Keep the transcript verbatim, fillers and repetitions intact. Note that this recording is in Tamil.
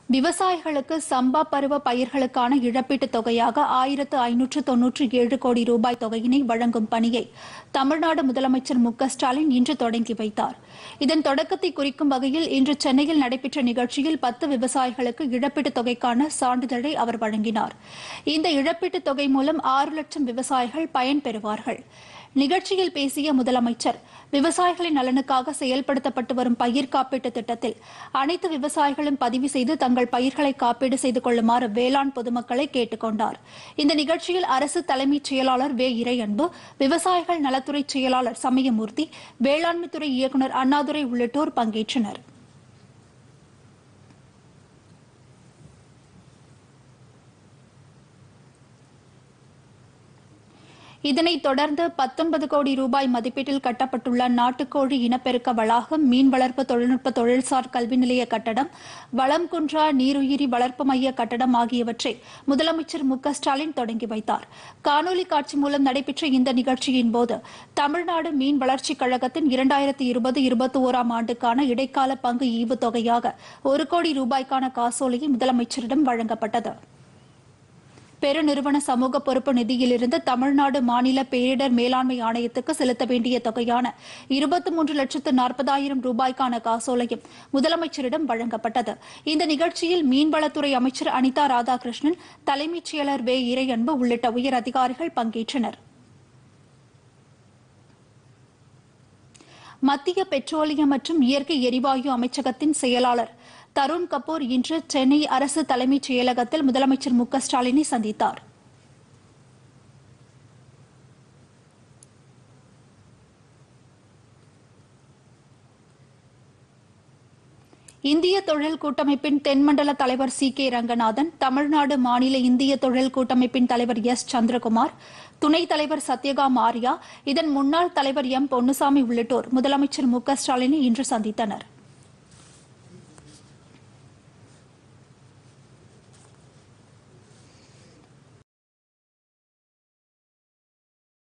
விவசாயிகளுக்கு சம்பா பருவ பயிர்களுக்கான இழப்பீட்டுத் தொகையாக ஆயிரத்து ஐநூற்று தொன்னூற்றி ஏழு கோடி ரூபாய் தொகையினை வழங்கும் பணியை தமிழ்நாடு முதலமைச்சர் மு க ஸ்டாலின் இன்று தொடங்கி வைத்தார். இதன் தொடக்கத்தை குறிக்கும் வகையில் இன்று சென்னையில் நடைபெற்ற நிகழ்ச்சியில் பத்து விவசாயிகளுக்கு இழப்பீட்டுத் தொகைக்கான சான்றிதழை அவர் வழங்கினார். இந்த இழப்பீட்டுத் தொகை மூலம் ஆறு லட்சம் விவசாயிகள் பயன்பெறுவார்கள். நிகழ்ச்சியில் பேசிய முதலமைச்சர், விவசாயிகளின் நலனுக்காக செயல்படுத்தப்பட்டு வரும் பயிர் காப்பீட்டு திட்டத்தில் அனைத்து விவசாயிகளும் பதிவு செய்து தங்கள் பயிர்களை காப்பீடு செய்து கொள்ளுமாறு வேளாண் பொதுமக்களை கேட்டுக் கொண்டார். இந்த நிகழ்ச்சியில் அரசு தலைமைச் செயலாளர் வே இறையன்பு, விவசாயிகள் நலத்துறை செயலாளர் சமயமூர்த்தி, வேளாண்மைத்துறை இயக்குநர் அண்ணாதுரை உள்ளிட்டோர் பங்கேற்றனர். இதனைத் தொடர்ந்து பத்தொன்பது கோடி ரூபாய் மதிப்பீட்டில் கட்டப்பட்டுள்ள நாட்டுக்கோழி இனப்பெருக்க வளாகம், மீன் வளர்ப்பு தொழில்நுட்ப தொழில்சார் கல்வி நிலைய கட்டடம், வளம் குன்றா நீருயிரி வளர்ப்பு மைய கட்டடம் ஆகியவற்றை முதலமைச்சர் மு க ஸ்டாலின் தொடங்கி வைத்தார். காணொலி காட்சி மூலம் நடைபெற்ற இந்த நிகழ்ச்சியின்போது தமிழ்நாடு மீன் வளர்ச்சிக் கழகத்தின் இரண்டாயிரத்தி இருபது இருபத்தி ஓராம் ஆண்டுக்கான இடைக்கால பங்கு ஈவுத் தொகையாக ஒரு கோடி ரூபாய்க்கான காசோலையை முதலமைச்சரிடம் வழங்கப்பட்டது. பெருநிறுவன சமூக பொறுப்பு நிதியிலிருந்து தமிழ்நாடு மாநில பேரிடர் மேலாண்மை ஆணையத்துக்கு செலுத்த வேண்டிய தொகையான இருபத்தி மூன்று லட்சத்து நாற்பதாயிரம் ரூபாய்க்கான காசோலையும் முதலமைச்சரிடம் வழங்கப்பட்டது. இந்த நிகழ்ச்சியில் மீன்வளத்துறை அமைச்சர் அனிதா ராதாகிருஷ்ணன், தலைமைச் செயலர் வே இறையன்பு உள்ளிட்ட உயர் அதிகாரிகள் பங்கேற்றனர். மத்திய பெட்ரோலியம் மற்றும் இயற்கை எரிவாயு அமைச்சகத்தின் செயலாளர் தருண் கபூர் இன்று சென்னை அரசு தலைமைச் செயலகத்தில் முதலமைச்சர் மு க ஸ்டாலினை சந்தித்தார். இந்திய தொழில் கூட்டமைப்பின் தென்மண்டல தலைவர் சி கே ரங்கநாதன், தமிழ்நாடு மாநில இந்திய தொழில் கூட்டமைப்பின் தலைவர் எஸ் சந்திரகுமார், துணைத் தலைவர் சத்யகாம் ஆர்யா, இதன் முன்னாள் தலைவர் எம் பொன்னுசாமி உள்ளிட்டோர் முதலமைச்சர் மு க ஸ்டாலினை இன்று சந்தித்தனர்.